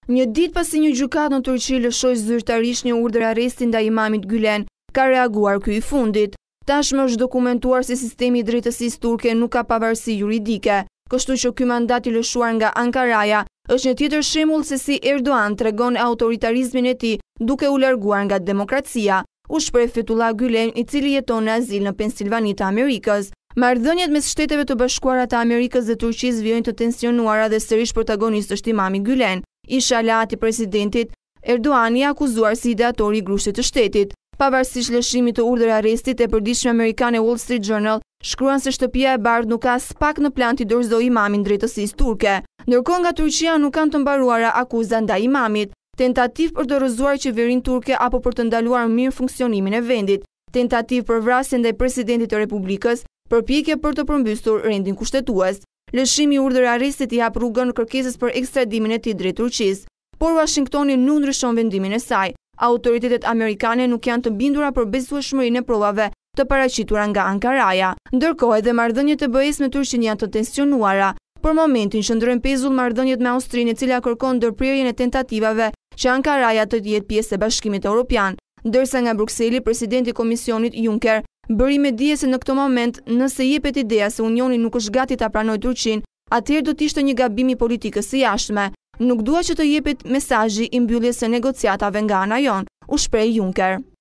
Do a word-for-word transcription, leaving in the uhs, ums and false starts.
Një ditë pasi një gjykatë në Turqi lëshoi zyrtarisht një urdhër arresti ndaj imamit Gulen, ka reaguar ky i fundit. Tashmë është dokumentuar se sistemi i drejtësisë turke nuk ka pavarësi juridike, kështu që ky mandat i lëshuar nga Ankaraja është një tjetër shembull se si Erdogan tregon autoritarizmin e tij duke u larguar nga demokracia, u shpreh Fetullah Gylen, i cili jeton në azil në Pensilvaninë të Amerikës. Marrëdhëniet mes Shteteve të Bashkuara të Amerikës dhe Turqisë vijojnë të tensionuara dhe sërish protagonist është imami Gulen, ish aleat i presidentit. Erdogan i akuzuar si ideatori i grushtit të shtetit. Pavarësisht lëshimit të urdhër arrestit, e përditshme amerikane Wall Street Journal shkruan se Shtëpia e Bardhë nuk ka as pak në plan t'i dorëzojë imamin drejtësisë turke. Ndërkohë nga Turqia nuk kanë të mbaruara akuza ndaj imamit, tentativë për të rrëzuar qeverinë turke apo për të ndaluar mirë funksionimin e vendit, tentativë për vrasje ndaj presidentit të Republikës, përpjekje për të përmbysur rendin kushtetues. Lëshimi i urdhër arrestit i hap rrugën kërkesës për ekstradimin e tij drejt Turqisë, por Washingtoni nuk ndryshon vendimin e saj. Autoritetet amerikane nuk janë të bindura për besueshmërinë e provave të paraqitura nga Ankaraja. Ndërkohë edhe marrëdhëniet e B E-s me Turqinë janë të tensionuara. Për momentin qëndrojnë pezull marrëdhëniet me Austrinë, e cila kërkon ndërprerjen e tentativave që Ankaraja të jetë pjesë e Bashkimit Evropian, ndërsa nga Brukseli presidenti i Komisionit Juncker bëri me dije se në këtë moment, nëse jepet ideja se Unioni nuk është gati ta pranojë Turqinë, atëherë do të ishte një gabim i politikës së jashtme. Nuk dua që të jepet mesazhi i mbylljes së negociatave nga ana jon, u shpreh Juncker.